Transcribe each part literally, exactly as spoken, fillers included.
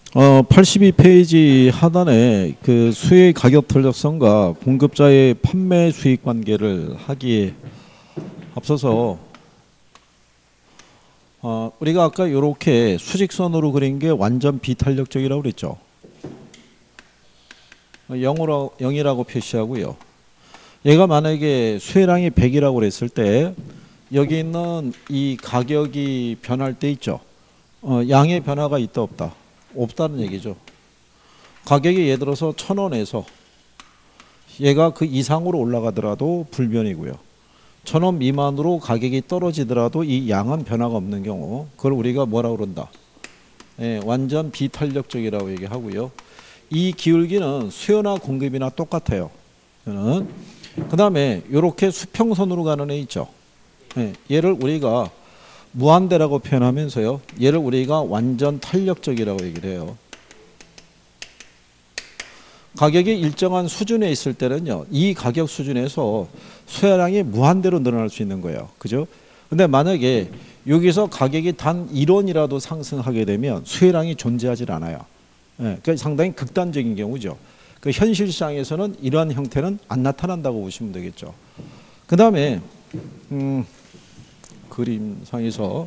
어, 팔십이 페이지 하단에 그 수의 가격 탄력성과 공급자의 판매 수익 관계를 하기에 앞서서 어, 우리가 아까 이렇게 수직선으로 그린 게 완전 비탄력적이라고 그랬죠. 영으로, 영이라고 표시하고요. 얘가 만약에 수혜량이 백이라고 그랬을 때 여기 있는 이 가격이 변할 때 있죠. 어, 양의 변화가 있다 없다? 없다는 얘기죠. 가격이 예를 들어서 천 원에서 얘가 그 이상으로 올라가더라도 불변이고요. 천 원 미만으로 가격이 떨어지더라도 이 양은 변화가 없는 경우 그걸 우리가 뭐라고 그런다? 예, 완전 비탄력적이라고 얘기하고요. 이 기울기는 수요나 공급이나 똑같아요. 그 다음에 이렇게 수평선으로 가는 애 있죠. 예, 얘를 우리가 무한대라고 표현하면서요. 얘를 우리가 완전 탄력적이라고 얘기를 해요. 가격이 일정한 수준에 있을 때는요. 이 가격 수준에서 수혜량이 무한대로 늘어날 수 있는 거예요. 그죠? 근데 만약에 여기서 가격이 단 일 원이라도 상승하게 되면 수혜량이 존재하지 않아요. 예, 그러니까 상당히 극단적인 경우죠. 그 현실 시장에서는 이러한 형태는 안 나타난다고 보시면 되겠죠. 그 다음에 음, 그림상에서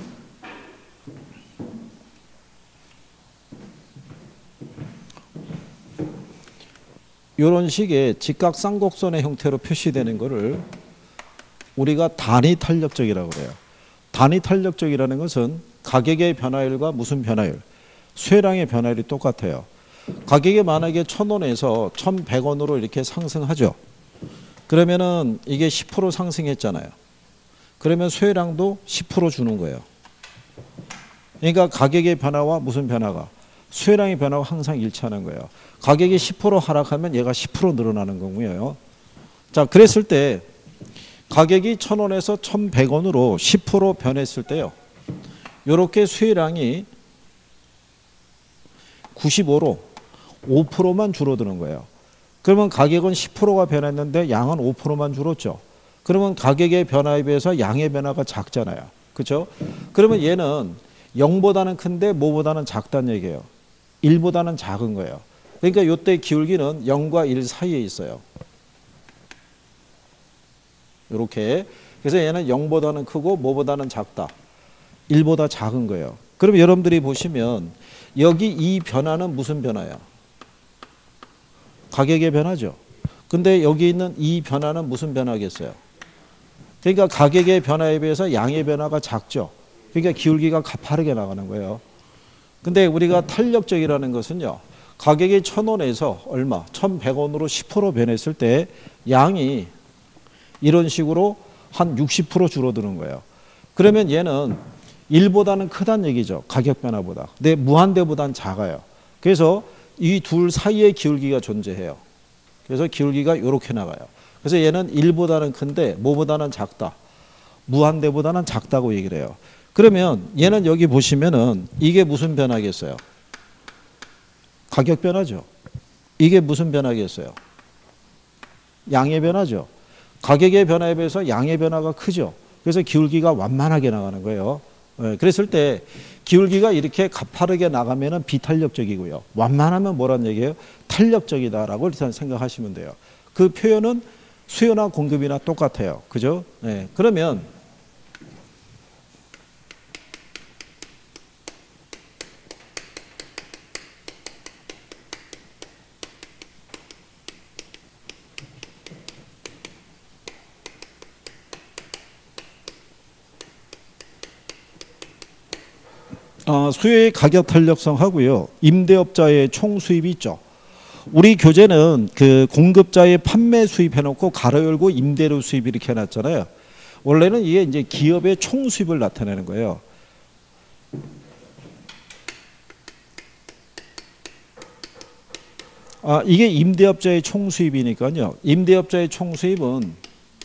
이런 식의 직각쌍곡선의 형태로 표시되는 것을 우리가 단위 탄력적이라고 그래요. 단위 탄력적이라는 것은 가격의 변화율과 무슨 변화율? 수혜량의 변화율이 똑같아요. 가격이 만약에 천 원에서 천백 원으로 이렇게 상승하죠. 그러면은 이게 십 퍼센트 상승했잖아요. 그러면 수혜량도 십 퍼센트 주는 거예요. 그러니까 가격의 변화와 무슨 변화가? 수혜량의 변화가 항상 일치하는 거예요. 가격이 십 퍼센트 하락하면 얘가 십 퍼센트 늘어나는 거고요. 자, 그랬을 때 가격이 천 원에서 천백 원으로 십 퍼센트 변했을 때요. 이렇게 수혜량이 구십오로 오 퍼센트만 줄어드는 거예요. 그러면 가격은 십 퍼센트가 변했는데 양은 오 퍼센트만 줄었죠. 그러면 가격의 변화에 비해서 양의 변화가 작잖아요. 그렇죠? 그러면 얘는 영보다는 큰데 뭐보다는 작다는 얘기예요. 일보다는 작은 거예요. 그러니까 이때 기울기는 영과 일 사이에 있어요. 이렇게. 그래서 얘는 영보다는 크고 뭐보다는 작다. 일보다 작은 거예요. 그럼 여러분들이 보시면 여기 이 변화는 무슨 변화야? 가격의 변화죠. 근데 여기 있는 이 변화는 무슨 변화겠어요? 그러니까 가격의 변화에 비해서 양의 변화가 작죠. 그러니까 기울기가 가파르게 나가는 거예요. 근데 우리가 탄력적이라는 것은요. 가격이 천 원에서 얼마? 천백 원으로 십 퍼센트 변했을 때 양이 이런 식으로 한 육십 퍼센트 줄어드는 거예요. 그러면 얘는 일보다는 크다는 얘기죠. 가격 변화보다. 근데 무한대보다는 작아요. 그래서 이 둘 사이에 기울기가 존재해요. 그래서 기울기가 이렇게 나가요. 그래서 얘는 일보다는 큰데 뭐보다는 작다. 무한대보다는 작다고 얘기를 해요. 그러면 얘는 여기 보시면은 이게 무슨 변화겠어요? 가격 변화죠. 이게 무슨 변화겠어요? 양의 변화죠. 가격의 변화에 비해서 양의 변화가 크죠. 그래서 기울기가 완만하게 나가는 거예요. 네, 그랬을 때 기울기가 이렇게 가파르게 나가면은 비탄력적이고요. 완만하면 뭐란 얘기예요? 탄력적이다라고 일단 생각하시면 돼요. 그 표현은 수요나 공급이나 똑같아요. 그죠? 네, 그러면 어, 수요의 가격 탄력성 하고요. 임대업자의 총 수입이 있죠. 우리 교재는 그 공급자의 판매 수입 해놓고 가로 열고 임대료 수입 이렇게 해놨잖아요. 원래는 이게 이제 기업의 총 수입을 나타내는 거예요. 아, 이게 임대업자의 총 수입이니까요. 임대업자의 총 수입은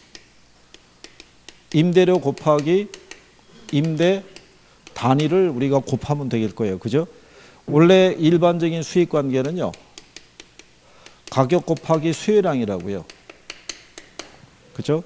임대료 곱하기 임대 단위를 우리가 곱하면 되길 거예요. 그죠? 원래 일반적인 수익 관계는요. 가격 곱하기 수혜량이라고요. 그죠?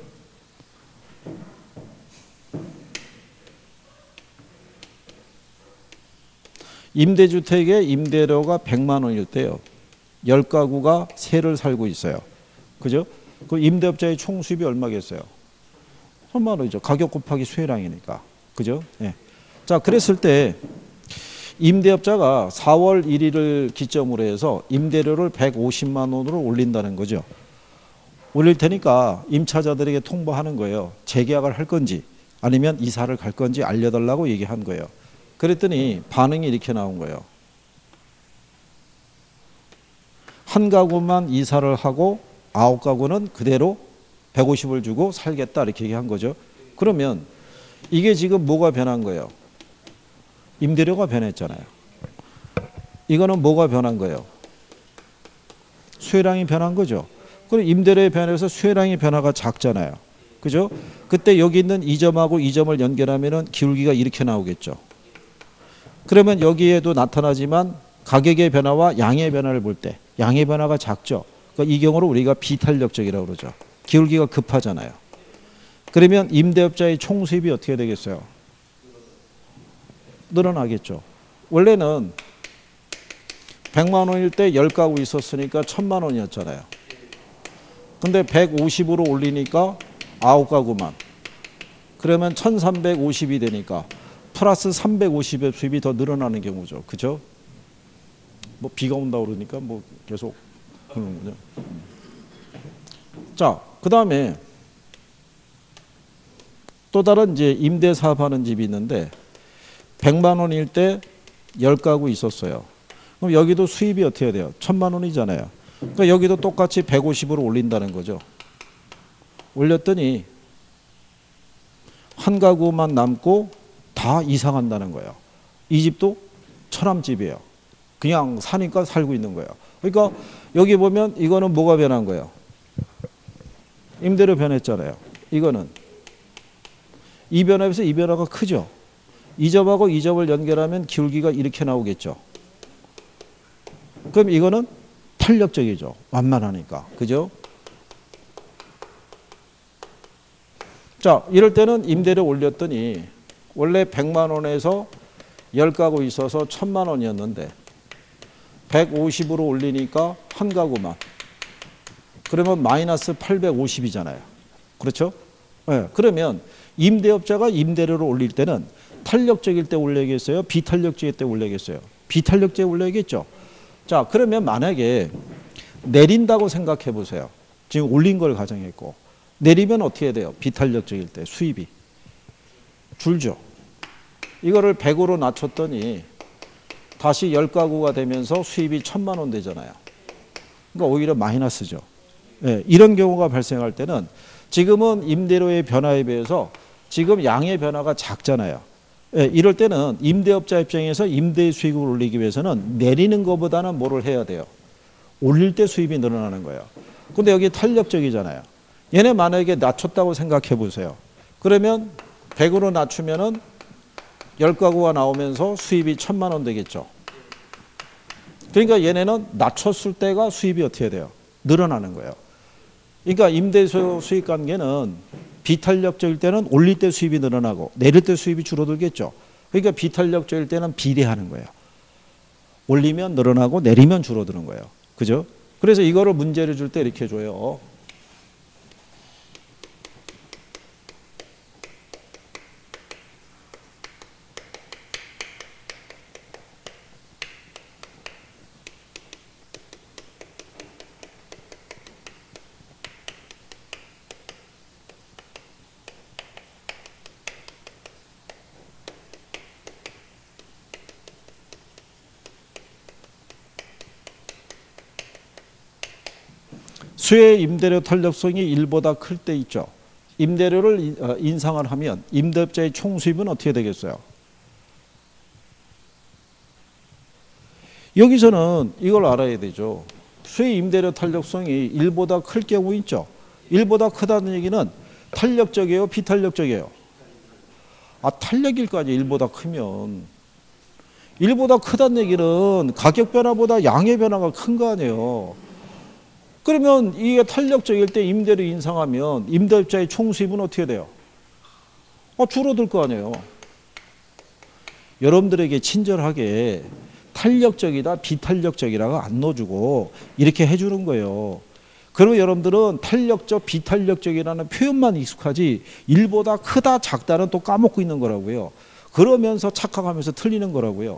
임대주택의 임대료가 백만 원일 때요. 열 가구가 세를 살고 있어요. 그죠? 그 임대업자의 총 수입이 얼마겠어요? 천만 원이죠. 가격 곱하기 수혜량이니까. 그죠? 예. 자, 그랬을 때 임대업자가 사월 일일을 기점으로 해서 임대료를 백오십만 원으로 올린다는 거죠. 올릴 테니까 임차자들에게 통보하는 거예요. 재계약을 할 건지 아니면 이사를 갈 건지 알려달라고 얘기한 거예요. 그랬더니 반응이 이렇게 나온 거예요. 한 가구만 이사를 하고 아홉 가구는 그대로 백오십을 주고 살겠다 이렇게 얘기한 거죠. 그러면 이게 지금 뭐가 변한 거예요? 임대료가 변했잖아요. 이거는 뭐가 변한 거예요? 수혜량이 변한 거죠. 그럼 임대료에 변해서 수혜량의 변화가 작잖아요. 그죠? 그때 여기 있는 이 점하고 이 점을 연결하면은 기울기가 이렇게 나오겠죠. 그러면 여기에도 나타나지만 가격의 변화와 양의 변화를 볼 때 양의 변화가 작죠. 그러니까 이 경우로 우리가 비탄력적이라고 그러죠. 기울기가 급하잖아요. 그러면 임대업자의 총 수입이 어떻게 되겠어요? 늘어나겠죠. 원래는 백만 원일 때 열 가구 있었으니까 천만 원이었잖아요. 근데 백오십으로 올리니까 아홉 가구만. 그러면 천삼백오십이 되니까 플러스 삼백오십의 수입이 더 늘어나는 경우죠. 그죠? 뭐 비가 온다 그러니까 뭐 계속 그러는 거죠. 자, 그 다음에 또 다른 이제 임대 사업하는 집이 있는데 백만 원일 때 열 가구 있었어요. 그럼 여기도 수입이 어떻게 돼요? 천만 원이잖아요. 그러니까 여기도 똑같이 백오십으로 올린다는 거죠. 올렸더니 한 가구만 남고 다 이사 간다는 거예요. 이 집도 처남집이에요. 그냥 사니까 살고 있는 거예요. 그러니까 여기 보면 이거는 뭐가 변한 거예요? 임대료 변했잖아요. 이거는 이 변화에서 이 변화가 크죠. 이 점하고 이 점을 연결하면 기울기가 이렇게 나오겠죠. 그럼 이거는 탄력적이죠. 완만하니까. 그죠? 자, 이럴 때는 임대료 올렸더니 원래 백만 원에서 열 가구 있어서 천만 원이었는데 백오십으로 올리니까 한 가구만. 그러면 마이너스 팔백오십이잖아요. 그렇죠? 네, 그러면 임대업자가 임대료를 올릴 때는 탄력적일 때 올려야겠어요? 비탄력적일 때 올려야겠어요? 비탄력적에 올려야겠죠? 자, 그러면 만약에 내린다고 생각해 보세요. 지금 올린 걸 가정했고 내리면 어떻게 돼요? 비탄력적일 때 수입이 줄죠. 이거를 백으로 낮췄더니 다시 열 가구가 되면서 수입이 천만 원 되잖아요. 그러니까 오히려 마이너스죠. 네, 이런 경우가 발생할 때는 지금은 임대료의 변화에 비해서 지금 양의 변화가 작잖아요. 네, 이럴 때는 임대업자 입장에서 임대 수익을 올리기 위해서는 내리는 것보다는 뭐를 해야 돼요? 올릴 때 수입이 늘어나는 거예요. 근데 여기 탄력적이잖아요. 얘네 만약에 낮췄다고 생각해 보세요. 그러면 백으로 낮추면은 열 가구가 나오면서 수입이 천만 원 되겠죠. 그러니까 얘네는 낮췄을 때가 수입이 어떻게 돼요? 늘어나는 거예요. 그러니까 임대소 수익 관계는 비탄력적일 때는 올릴 때 수입이 늘어나고 내릴 때 수입이 줄어들겠죠. 그러니까 비탄력적일 때는 비례하는 거예요. 올리면 늘어나고 내리면 줄어드는 거예요. 그죠? 그래서 이거를 문제를 줄 때 이렇게 줘요. 수의 임대료 탄력성이 일보다 클 때 있죠. 임대료를 인상을 하면 임대업자의 총 수입은 어떻게 되겠어요? 여기서는 이걸 알아야 되죠. 수의 임대료 탄력성이 일보다 클 경우 있죠. 일보다 크다는 얘기는 탄력적이에요? 비탄력적이에요? 아, 탄력일 거 아니에요. 일보다 크면. 일보다 크다는 얘기는 가격 변화보다 양의 변화가 큰 거 아니에요. 그러면 이게 탄력적일 때 임대료 인상하면 임대업자의 총 수입은 어떻게 돼요? 아, 줄어들 거 아니에요. 여러분들에게 친절하게 탄력적이다, 비탄력적이라고 안 넣어주고 이렇게 해주는 거예요. 그러면 여러분들은 탄력적, 비탄력적이라는 표현만 익숙하지 일보다 크다, 작다는 또 까먹고 있는 거라고요. 그러면서 착각하면서 틀리는 거라고요.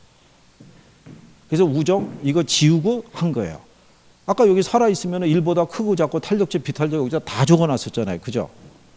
그래서 우정 이거 지우고 한 거예요. 아까 여기 살아있으면 일보다 크고 작고 탄력적, 비탄력 다 적어놨었잖아요. 그죠?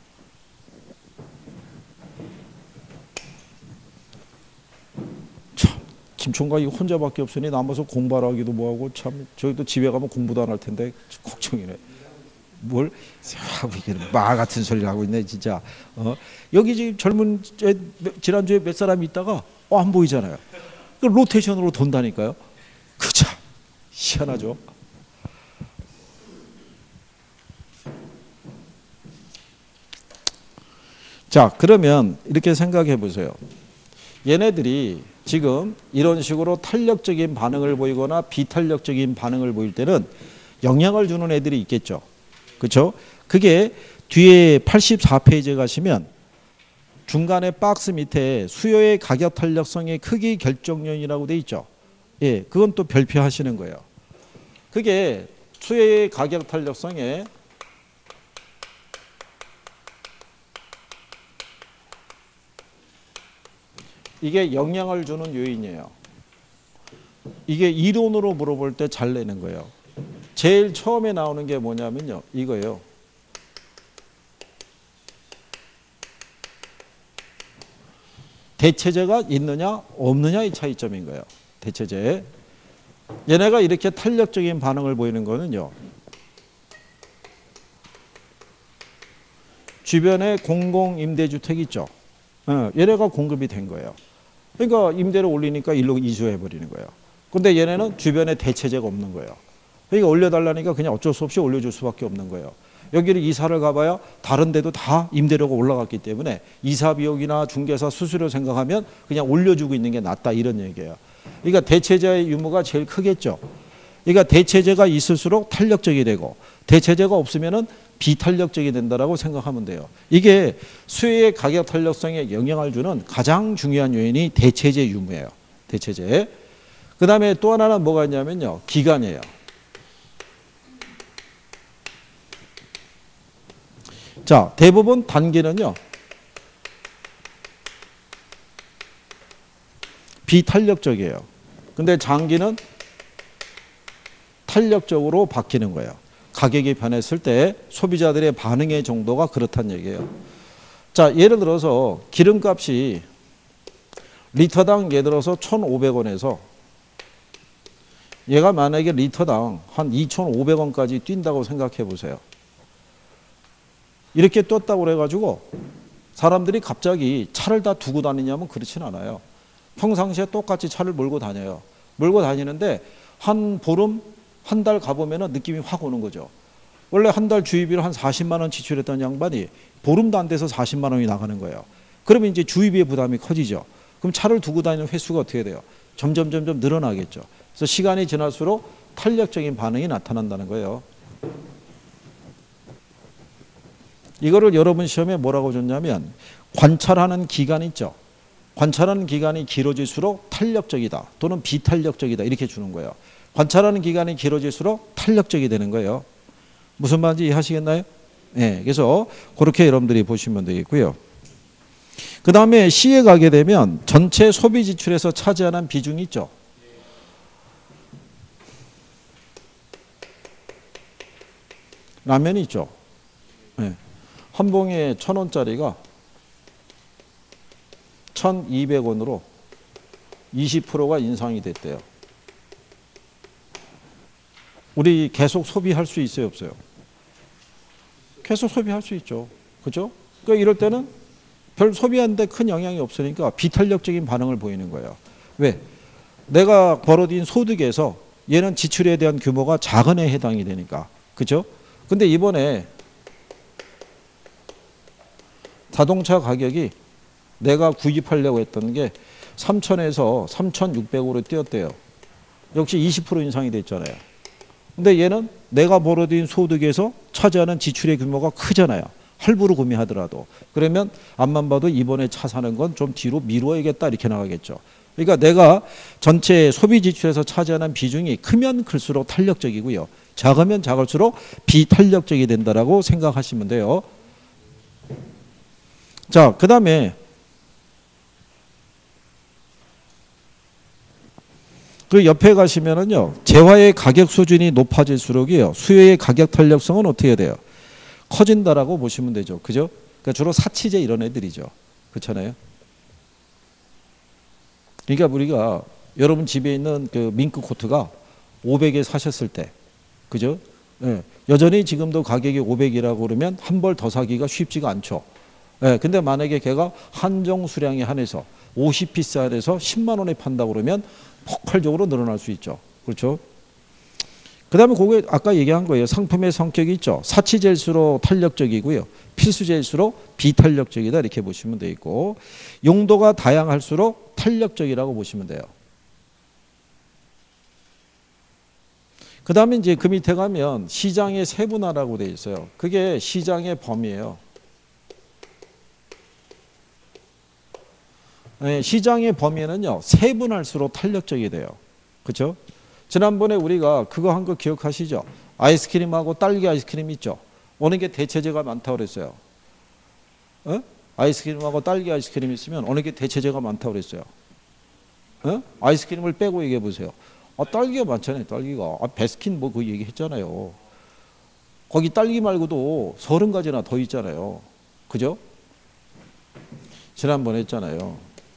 참, 김총각이 혼자밖에 없으니 남아서 공부하라 하기도 뭐하고 참 저희도 집에 가면 공부도 안 할 텐데 걱정이네. 뭘 말 같은 소리를 하고 있네 진짜. 어? 여기 지금 젊은 지난주에 몇 사람이 있다가 어, 안 보이잖아요. 그 로테이션으로 돈다니까요. 그쵸? 희한하죠. 자, 그러면 이렇게 생각해 보세요. 얘네들이 지금 이런 식으로 탄력적인 반응을 보이거나 비탄력적인 반응을 보일 때는 영향을 주는 애들이 있겠죠. 그렇죠? 그게 뒤에 팔십사 페이지에 가시면 중간에 박스 밑에 수요의 가격 탄력성의 크기 결정 요인이라고 돼 있죠. 예, 그건 또 별표하시는 거예요. 그게 수요의 가격 탄력성에 이게 영향을 주는 요인이에요. 이게 이론으로 물어볼 때 잘 내는 거예요. 제일 처음에 나오는 게 뭐냐면요. 이거예요. 대체제가 있느냐 없느냐의 차이점인 거예요. 대체제. 얘네가 이렇게 탄력적인 반응을 보이는 거는요. 주변에 공공임대주택 있죠. 얘네가 공급이 된 거예요. 그러니까 임대를 올리니까 일로 이주해 버리는 거예요. 근데 얘네는 주변에 대체제가 없는 거예요. 그러니까 올려달라니까 그냥 어쩔 수 없이 올려줄 수밖에 없는 거예요. 여기를 이사를 가봐야 다른 데도 다 임대료가 올라갔기 때문에 이사 비용이나 중개사 수수료 생각하면 그냥 올려주고 있는 게 낫다 이런 얘기예요. 그러니까 대체제의 유무가 제일 크겠죠. 그러니까 대체제가 있을수록 탄력적이 되고 대체제가 없으면은 비탄력적이 된다라고 생각하면 돼요. 이게 수요의 가격 탄력성에 영향을 주는 가장 중요한 요인이 대체제 유무예요. 대체제. 그 다음에 또 하나는 뭐가 있냐면요. 기간이에요. 자, 대부분 단기는요. 비탄력적이에요. 근데 장기는 탄력적으로 바뀌는 거예요. 가격이 변했을 때 소비자들의 반응의 정도가 그렇다는 얘기예요. 자, 예를 들어서 기름값이 리터당 예를 들어서 천오백 원에서 얘가 만약에 리터당 한 이천오백 원까지 뛴다고 생각해 보세요. 이렇게 떴다고 그래가지고 사람들이 갑자기 차를 다 두고 다니냐면 그렇진 않아요. 평상시에 똑같이 차를 몰고 다녀요. 몰고 다니는데 한 보름, 한 달 가보면 느낌이 확 오는 거죠. 원래 한 달 주유비를 한 사십만 원 지출했던 양반이 보름도 안 돼서 사십만 원이 나가는 거예요. 그러면 이제 주유비의 부담이 커지죠. 그럼 차를 두고 다니는 횟수가 어떻게 돼요? 점점 점점 늘어나겠죠. 그래서 시간이 지날수록 탄력적인 반응이 나타난다는 거예요. 이거를 여러분 시험에 뭐라고 줬냐면 관찰하는 기간 있죠. 관찰하는 기간이 길어질수록 탄력적이다 또는 비탄력적이다 이렇게 주는 거예요. 관찰하는 기간이 길어질수록 탄력적이 되는 거예요. 무슨 말인지 이해하시겠나요? 네, 그래서 그렇게 여러분들이 보시면 되겠고요. 그 다음에 C에 가게 되면 전체 소비 지출에서 차지하는 비중이 있죠. 라면이 있죠. 네. 한 봉에 천 원짜리가 천이백 원으로 이십 퍼센트가 인상이 됐대요. 우리 계속 소비할 수 있어요, 없어요? 계속 소비할 수 있죠. 그죠? 그러니까 이럴 때는 별 소비하는데 큰 영향이 없으니까 비탄력적인 반응을 보이는 거예요. 왜? 내가 벌어들인 소득에서 얘는 지출에 대한 규모가 작은 애 해당이 되니까. 그죠? 근데 이번에 자동차 가격이 내가 구입하려고 했던 게 삼천에서 삼천육백으로 뛰었대요. 역시 이십 퍼센트 인상이 됐잖아요. 근데 얘는 내가 벌어들인 소득에서 차지하는 지출의 규모가 크잖아요. 할부로 구매하더라도. 그러면 앞만 봐도 이번에 차 사는 건 좀 뒤로 미루어야겠다 이렇게 나가겠죠. 그러니까 내가 전체 소비 지출에서 차지하는 비중이 크면 클수록 탄력적이고요. 작으면 작을수록 비탄력적이 된다라고 생각하시면 돼요. 자, 그 다음에 그 옆에 가시면은요, 재화의 가격 수준이 높아질수록이요, 수요의 가격 탄력성은 어떻게 돼요? 커진다라고 보시면 되죠. 그죠? 그러니까 주로 사치제 이런 애들이죠. 그렇잖아요. 그러니까 우리가 여러분 집에 있는 그 밍크 코트가 오백에 사셨을 때, 그죠? 예, 여전히 지금도 가격이 오백이라고 그러면 한 벌 더 사기가 쉽지가 않죠. 예, 근데 만약에 걔가 한정 수량에 한해서 오십 피스 안에서 십만 원에 판다고 그러면 폭발적으로 늘어날 수 있죠. 그렇죠? 그 다음에 그게 아까 얘기한 거예요. 상품의 성격이 있죠. 사치제일수록 탄력적이고요. 필수제일수록 비탄력적이다 이렇게 보시면 돼 있고, 용도가 다양할수록 탄력적이라고 보시면 돼요. 그 다음에 이제 그 밑에 가면 시장의 세분화라고 돼 있어요. 그게 시장의 범위예요. 네, 시장의 범위는요, 세분할수록 탄력적이 돼요. 그렇죠? 지난번에 우리가 그거 한 거 기억하시죠? 아이스크림하고 딸기 아이스크림 있죠? 어느 게 대체제가 많다고 그랬어요? 어? 아이스크림하고 딸기 아이스크림 있으면 어느 게 대체제가 많다고 그랬어요? 어? 아이스크림을 빼고 얘기해 보세요. 아, 딸기가 많잖아요, 딸기가. 아, 베스킨 뭐 그 얘기 했잖아요. 거기 딸기 말고도 서른 가지나 더 있잖아요. 그죠? 지난번에 했잖아요.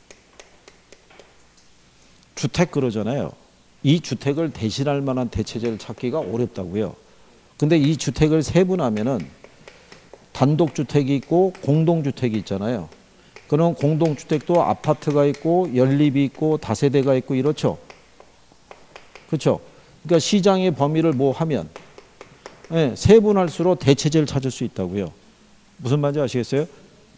주택 그러잖아요. 이 주택을 대신할 만한 대체제를 찾기가 어렵다고요. 근데 이 주택을 세분하면은 단독주택이 있고 공동주택이 있잖아요. 그럼 공동주택도 아파트가 있고 연립이 있고 다세대가 있고 이렇죠. 그렇죠. 그러니까 시장의 범위를 뭐 하면, 네, 세분할수록 대체제를 찾을 수 있다고요. 무슨 말인지 아시겠어요?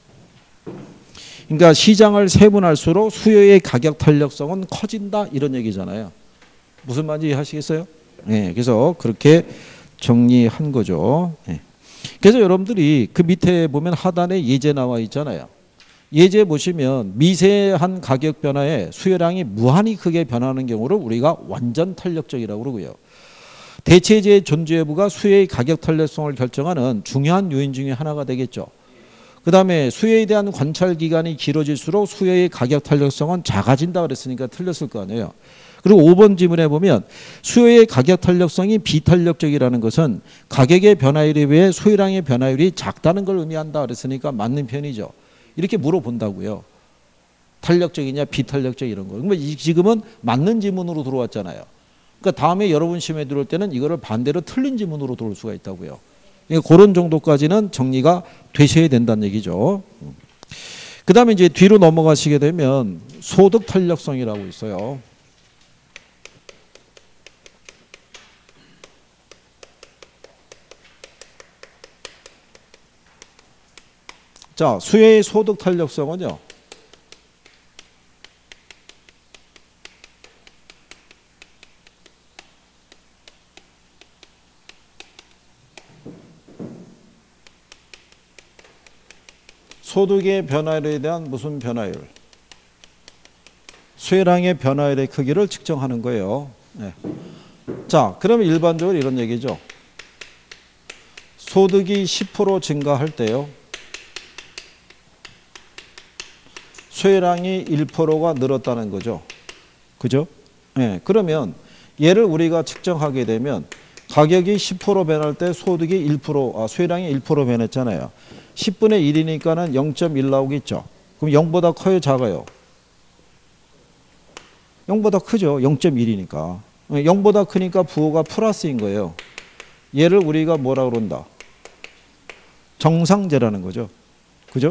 그러니까 시장을 세분할수록 수요의 가격 탄력성은 커진다 이런 얘기잖아요. 무슨 말인지 하시겠어요? 네, 그래서 그렇게 정리한 거죠. 네. 그래서 여러분들이 그 밑에 보면 하단에 예제 나와 있잖아요. 예제 보시면 미세한 가격 변화에 수요량이 무한히 크게 변하는 경우를 우리가 완전 탄력적이라고 그러고요. 대체제의 존재 여부가 수요의 가격 탄력성을 결정하는 중요한 요인 중에 하나가 되겠죠. 그 다음에 수요에 대한 관찰 기간이 길어질수록 수요의 가격 탄력성은 작아진다 그랬으니까 틀렸을 거 아니에요. 그리고 오 번 지문에 보면 수요의 가격 탄력성이 비탄력적이라는 것은 가격의 변화율에 비해 수요량의 변화율이 작다는 걸 의미한다 그랬으니까 맞는 편이죠. 이렇게 물어본다고요. 탄력적이냐 비탄력적 이런 거. 그러면 지금은 맞는 지문으로 들어왔잖아요. 그러니까 다음에 여러분 시험에 들어올 때는 이거를 반대로 틀린 지문으로 들어올 수가 있다고요. 그러니까 그런 정도까지는 정리가 되셔야 된다는 얘기죠. 그 다음에 이제 뒤로 넘어가시게 되면 소득 탄력성이라고 있어요. 자, 수요의 소득 탄력성은요, 소득의 변화율에 대한 무슨 변화율? 수요량의 변화율의 크기를 측정하는 거예요. 네. 자, 그러면 일반적으로 이런 얘기죠. 소득이 십 퍼센트 증가할 때요, 수요량이 일 퍼센트가 늘었다는 거죠. 그죠? 네. 그러면 얘를 우리가 측정하게 되면 가격이 십 퍼센트 변할 때 소득이 일 퍼센트, 아, 수요량이 일 퍼센트 변했잖아요. 십분의 일이니까는 영 점 일 나오겠죠. 그럼 영보다 커요, 작아요? 영보다 크죠. 영 점 일이니까. 영보다 크니까 부호가 플러스인 거예요. 얘를 우리가 뭐라 그런다? 정상제라는 거죠. 그죠?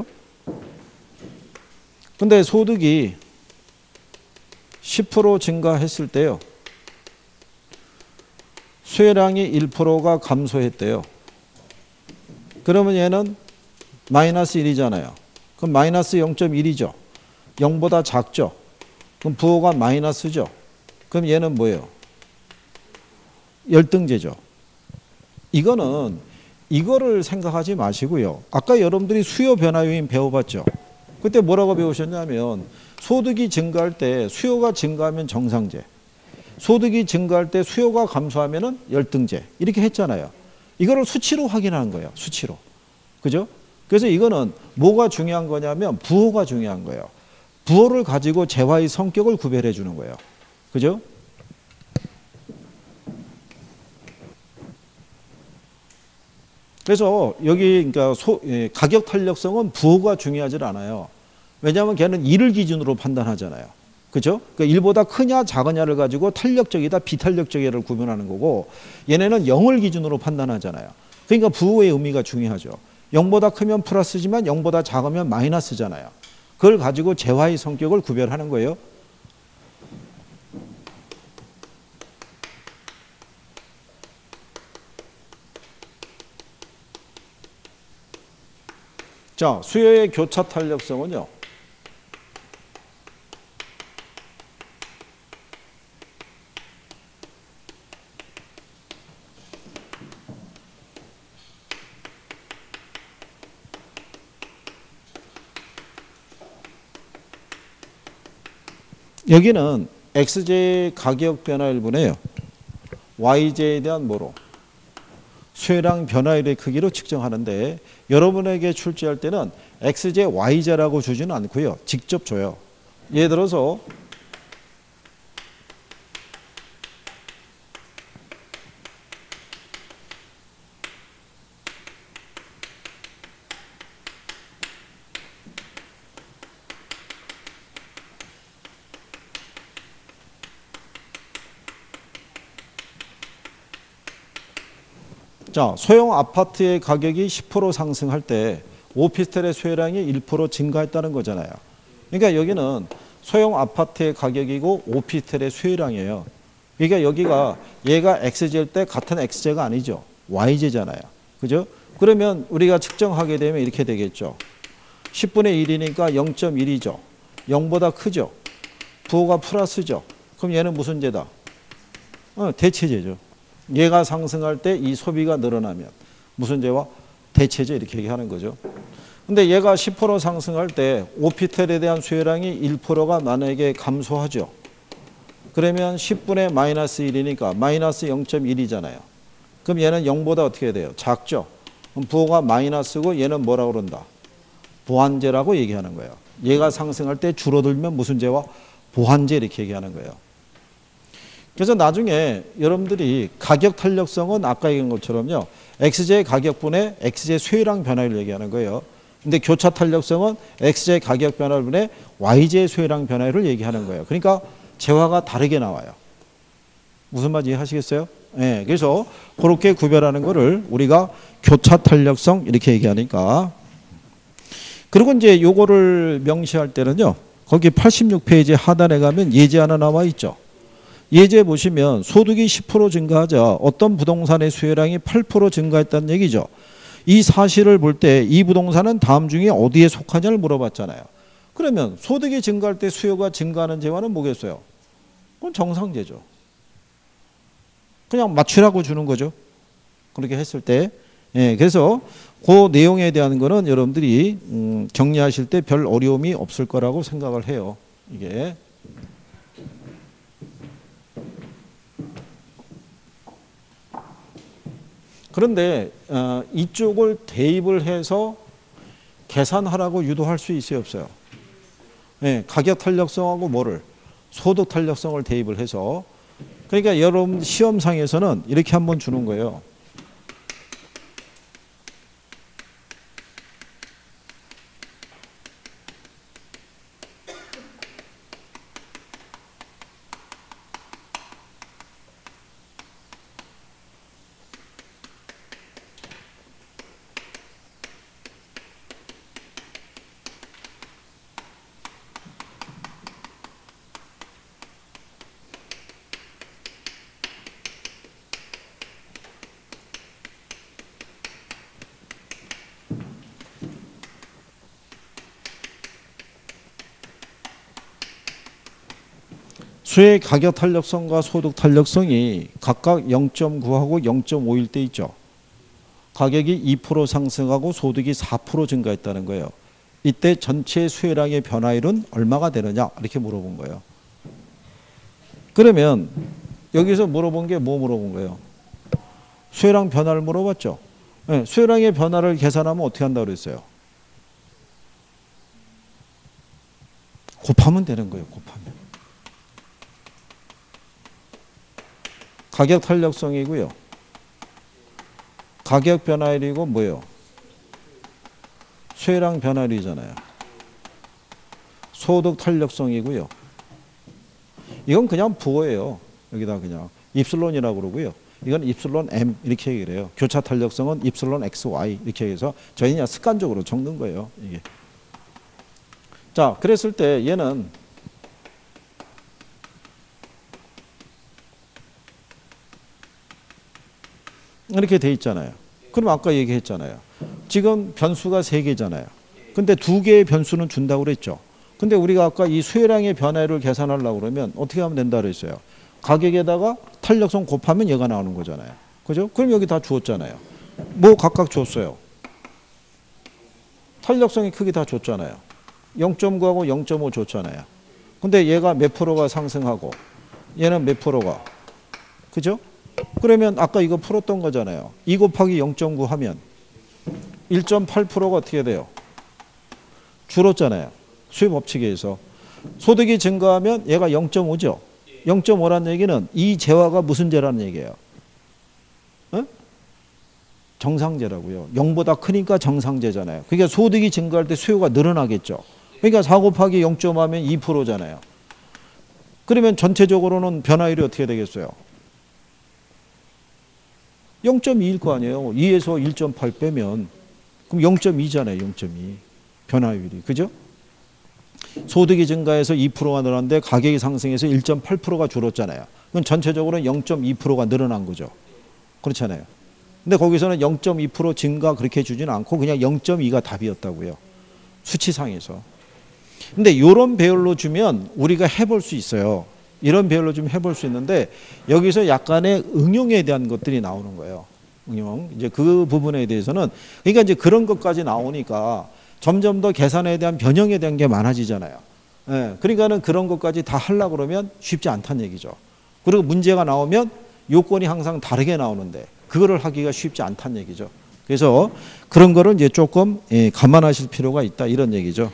근데 소득이 십 퍼센트 증가했을 때요, 수요량이 일 퍼센트가 감소했대요. 그러면 얘는 마이너스 일이잖아요. 그럼 마이너스 영 점 일이죠. 영보다 작죠. 그럼 부호가 마이너스죠. 그럼 얘는 뭐예요? 열등제죠. 이거는 이거를 생각하지 마시고요. 아까 여러분들이 수요 변화 요인 배워봤죠. 그때 뭐라고 배우셨냐면 소득이 증가할 때 수요가 증가하면 정상제, 소득이 증가할 때 수요가 감소하면 열등제 이렇게 했잖아요. 이거를 수치로 확인하는 거예요. 수치로. 그죠? 그래서 이거는 뭐가 중요한 거냐면 부호가 중요한 거예요. 부호를 가지고 재화의 성격을 구별해 주는 거예요. 그죠? 그래서 여기 그러니까 소, 예, 가격 탄력성은 부호가 중요하지 않아요. 왜냐하면 걔는 일을 기준으로 판단하잖아요. 그죠? 그러니까 일보다 크냐 작으냐를 가지고 탄력적이다 비탄력적이다를 구분하는 거고 얘네는 영을 기준으로 판단하잖아요. 그러니까 부호의 의미가 중요하죠. 영보다 크면 플러스지만 영보다 작으면 마이너스잖아요. 그걸 가지고 재화의 성격을 구별하는 거예요. 자, 수요의 교차 탄력성은요. 여기는 엑스제이 가격 변화 일분에요. 와이제이에 대한 뭐로? 수요량 변화율의 크기로 측정하는데 여러분에게 출제할 때는 엑스제이 와이제이라고 주지는 않고요. 직접 줘요. 예를 들어서 자, 소형 아파트의 가격이 십 퍼센트 상승할 때 오피스텔의 수요량이 일 퍼센트 증가했다는 거잖아요. 그러니까 여기는 소형 아파트의 가격이고 오피스텔의 수요량이에요. 그러니까 여기가 얘가 엑스제이일 때 같은 엑스제이가 아니죠. 와이제이잖아요. 그죠? 그러면 우리가 측정하게 되면 이렇게 되겠죠. 십분의 일이니까 영 점 일이죠. 영보다 크죠. 부호가 플러스죠. 그럼 얘는 무슨 제다? 어, 대체제죠. 얘가 상승할 때 이 소비가 늘어나면 무슨 제와? 대체제 이렇게 얘기하는 거죠. 근데 얘가 십 퍼센트 상승할 때 오피스텔에 대한 수요량이 일 퍼센트가 만약에 감소하죠. 그러면 십분의 마이너스 일이니까 마이너스 영 점 일이잖아요. 그럼 얘는 영보다 어떻게 돼요? 작죠. 그럼 부호가 마이너스고 얘는 뭐라고 그런다? 보완제라고 얘기하는 거예요. 얘가 상승할 때 줄어들면 무슨 제와? 보완제 이렇게 얘기하는 거예요. 그래서 나중에 여러분들이 가격 탄력성은 아까 얘기한 것처럼요. 엑스제이 가격분의 엑스제이 수요량 변화를 얘기하는 거예요. 근데 교차 탄력성은 엑스제이 가격 변화분의 와이제이 수요량 변화를 얘기하는 거예요. 그러니까 재화가 다르게 나와요. 무슨 말인지 이해하시겠어요? 네, 그래서 그렇게 구별하는 거를 우리가 교차 탄력성 이렇게 얘기하니까. 그리고 이제 요거를 명시할 때는요. 거기 팔십육 페이지 하단에 가면 예제 하나 나와 있죠. 예제 보시면 소득이 십 퍼센트 증가하자 어떤 부동산의 수요량이 팔 퍼센트 증가했다는 얘기죠. 이 사실을 볼 때 이 부동산은 다음 중에 어디에 속하냐를 물어봤잖아요. 그러면 소득이 증가할 때 수요가 증가하는 재화는 뭐겠어요? 그건 정상재죠. 그냥 맞추라고 주는 거죠. 그렇게 했을 때. 예, 그래서 그 내용에 대한 거는 여러분들이 음, 정리하실 때 별 어려움이 없을 거라고 생각을 해요. 이게. 그런데 어, 이쪽을 대입을 해서 계산하라고 유도할 수 있어요, 없어요? 네, 가격 탄력성하고 뭐를? 소득 탄력성을 대입을 해서. 그러니까 여러분 시험상에서는 이렇게 한번 주는 거예요. 수의 가격 탄력성과 소득 탄력성이 각각 영 점 구하고 영 점 오일 때 있죠. 가격이 이 퍼센트 상승하고 소득이 사 퍼센트 증가했다는 거예요. 이때 전체 수혜량의 변화율은 얼마가 되느냐 이렇게 물어본 거예요. 그러면 여기서 물어본 게 뭐 물어본 거예요? 수혜량 변화를 물어봤죠. 네, 수혜량의 변화를 계산하면 어떻게 한다고 그랬어요? 곱하면 되는 거예요. 곱하면. 가격 탄력성이고요. 가격 변화율이고 뭐예요? 수혜량 변화율이잖아요. 소득 탄력성이고요. 이건 그냥 부호예요. 여기다 그냥 입슬론이라고 그러고요. 이건 입슬론 M 이렇게 얘기를 해요. 교차 탄력성은 입슬론 X, Y 이렇게 해서 저희는 그냥 습관적으로 적는 거예요. 이게. 자, 그랬을 때 얘는 이렇게 돼 있잖아요. 그럼 아까 얘기했잖아요. 지금 변수가 세 개잖아요. 근데 두 개의 변수는 준다고 그랬죠. 근데 우리가 아까 이 수혜량의 변화를 계산하려고 그러면 어떻게 하면 된다 그랬어요? 가격에다가 탄력성 곱하면 얘가 나오는 거잖아요. 그죠? 그럼 여기 다 주었잖아요. 뭐 각각 줬어요. 탄력성이 크게 다 줬잖아요. 영 점 구하고 영 점 오 줬잖아요. 근데 얘가 몇 프로가 상승하고 얘는 몇 프로가. 그죠? 그러면 아까 이거 풀었던 거잖아요. 이 곱하기 영 점 구 하면 일 점 팔 퍼센트가 어떻게 돼요? 줄었잖아요. 수요 법칙에 의해서. 소득이 증가하면 얘가 영 점 오죠. 영 점 오라는 얘기는 이 재화가 무슨 재라는 얘기예요? 어? 정상재라고요. 영보다 크니까 정상재잖아요. 그러니까 소득이 증가할 때 수요가 늘어나겠죠. 그러니까 사 곱하기 영 점 오 하면 이 퍼센트잖아요. 그러면 전체적으로는 변화율이 어떻게 되겠어요? 영 점 이일 거 아니에요. 이에서 일 점 팔 빼면 그럼 영 점 이잖아요. 영 점 이. 변화율이. 그죠? 소득이 증가해서 이 퍼센트가 늘었는데 가격이 상승해서 일 점 팔 퍼센트가 줄었잖아요. 그럼 전체적으로 영 점 이 퍼센트가 늘어난 거죠. 그렇잖아요. 근데 거기서는 영 점 이 퍼센트 증가 그렇게 주지는 않고 그냥 영 점 이가 답이었다고요. 수치상에서. 근데 이런 배열로 주면 우리가 해볼 수 있어요. 이런 배열로 좀 해볼 수 있는데 여기서 약간의 응용에 대한 것들이 나오는 거예요. 응용. 이제 그 부분에 대해서는 그러니까 이제 그런 것까지 나오니까 점점 더 계산에 대한 변형에 대한 게 많아지잖아요. 예, 그러니까는 그런 것까지 다 하려고 그러면 쉽지 않다는 얘기죠. 그리고 문제가 나오면 요건이 항상 다르게 나오는데 그거를 하기가 쉽지 않다는 얘기죠. 그래서 그런 거를 이제 조금 예, 감안하실 필요가 있다 이런 얘기죠.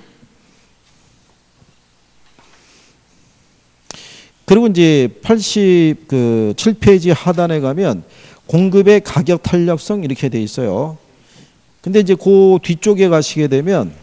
그리고 이제 팔십칠 페이지 하단에 가면 공급의 가격 탄력성 이렇게 돼 있어요. 근데 이제 그 뒤쪽에 가시게 되면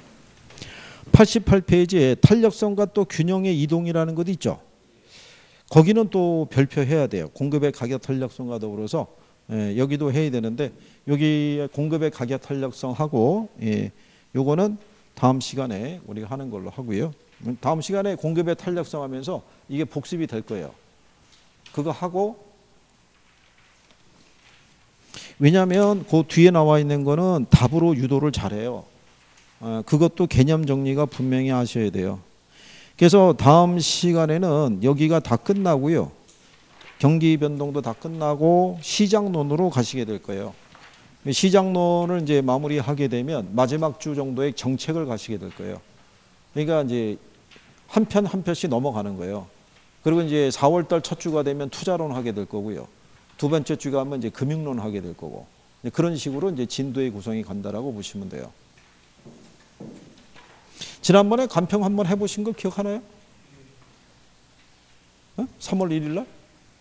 팔십팔 페이지에 탄력성과 또 균형의 이동이라는 것도 있죠. 거기는 또 별표해야 돼요. 공급의 가격 탄력성과 더불어서 예, 여기도 해야 되는데 여기 공급의 가격 탄력성하고 예, 요거는 다음 시간에 우리가 하는 걸로 하고요. 다음 시간에 공급의 탄력성 하면서 이게 복습이 될 거예요. 그거 하고 왜냐하면 그 뒤에 나와 있는 거는 답으로 유도를 잘해요. 어, 그것도 개념 정리가 분명히 하셔야 돼요. 그래서 다음 시간에는 여기가 다 끝나고요. 경기 변동도 다 끝나고 시장론으로 가시게 될 거예요. 시장론을 이제 마무리하게 되면 마지막 주 정도의 정책을 가시게 될 거예요. 그러니까 이제 한 편 한 편씩 넘어가는 거예요. 그리고 이제 사월 달 첫 주가 되면 투자론 하게 될 거고요. 두 번째 주가 하면 이제 금융론 하게 될 거고. 그런 식으로 이제 진도의 구성이 간다라고 보시면 돼요. 지난번에 간평 한번 해보신 거 기억하나요? 어? 삼월 일일 날?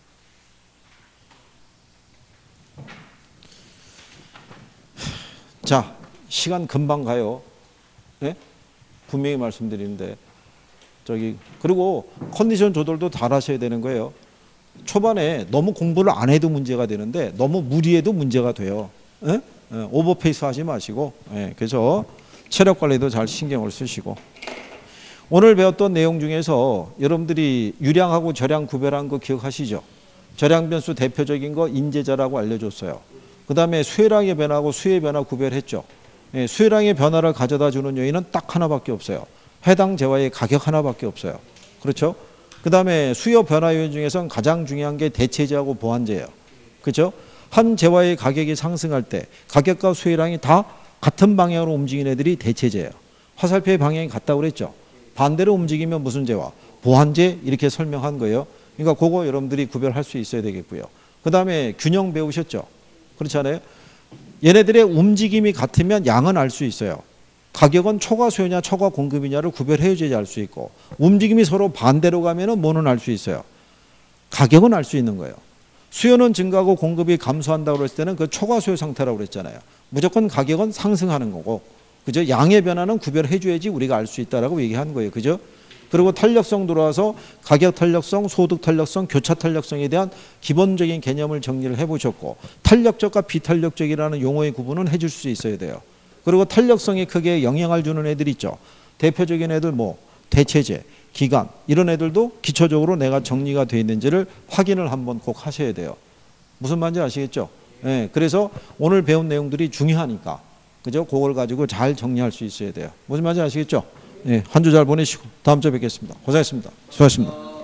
자, 시간 금방 가요. 네? 분명히 말씀드리는데 저기 그리고 컨디션 조절도 잘 하셔야 되는 거예요. 초반에 너무 공부를 안 해도 문제가 되는데 너무 무리해도 문제가 돼요. 네? 네, 오버페이스 하지 마시고 네, 그래서 체력 관리도 잘 신경을 쓰시고 오늘 배웠던 내용 중에서 여러분들이 유량하고 저량 구별한 거 기억하시죠? 저량 변수 대표적인 거 인재자라고 알려줬어요. 그 다음에 수혜량의 변화하고 수의 변화 구별했죠. 예, 수혜량의 변화를 가져다 주는 요인은 딱 하나밖에 없어요. 해당 재화의 가격 하나밖에 없어요. 그렇죠? 그 다음에 수요 변화 요인 중에서는 가장 중요한 게 대체제하고 보완제예요. 그렇죠? 한 재화의 가격이 상승할 때 가격과 수혜량이 다 같은 방향으로 움직이는 애들이 대체재예요. 화살표의 방향이 같다고 그랬죠. 반대로 움직이면 무슨 재화? 보완재 이렇게 설명한 거예요. 그러니까 그거 여러분들이 구별할 수 있어야 되겠고요. 그 다음에 균형 배우셨죠? 그렇지 않아요? 얘네들의 움직임이 같으면 양은 알 수 있어요. 가격은 초과 수요냐 초과 공급이냐를 구별해야지 알 수 있고, 움직임이 서로 반대로 가면은 뭐는 알 수 있어요. 가격은 알 수 있는 거예요. 수요는 증가하고 공급이 감소한다고 그랬을 때는 그 초과 수요 상태라고 그랬잖아요. 무조건 가격은 상승하는 거고, 그죠? 양의 변화는 구별해 줘야지 우리가 알 수 있다라고 얘기한 거예요. 그죠? 그리고 탄력성 들어와서 가격 탄력성, 소득 탄력성, 교차 탄력성에 대한 기본적인 개념을 정리를 해보셨고, 탄력적과 비탄력적이라는 용어의 구분은 해줄 수 있어야 돼요. 그리고 탄력성에 크게 영향을 주는 애들 있죠. 대표적인 애들 뭐 대체재, 기관 이런 애들도 기초적으로 내가 정리가 되어 있는지를 확인을 한번 꼭 하셔야 돼요. 무슨 말인지 아시겠죠? 네, 그래서 오늘 배운 내용들이 중요하니까, 그죠? 그걸 가지고 잘 정리할 수 있어야 돼요. 무슨 말인지 아시겠죠? 네, 한 주 잘 보내시고 다음 주에 뵙겠습니다. 고생했습니다. 수고하셨습니다.